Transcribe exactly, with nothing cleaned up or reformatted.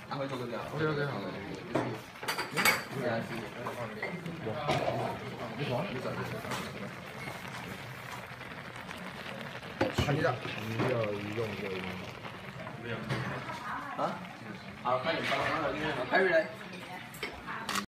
啊，会做个表。 OK OK 好了。 对啊，是。 你说，你说，看你的，你要用这个。 啊？好，快点，帮我帮我拎那个 carry 来。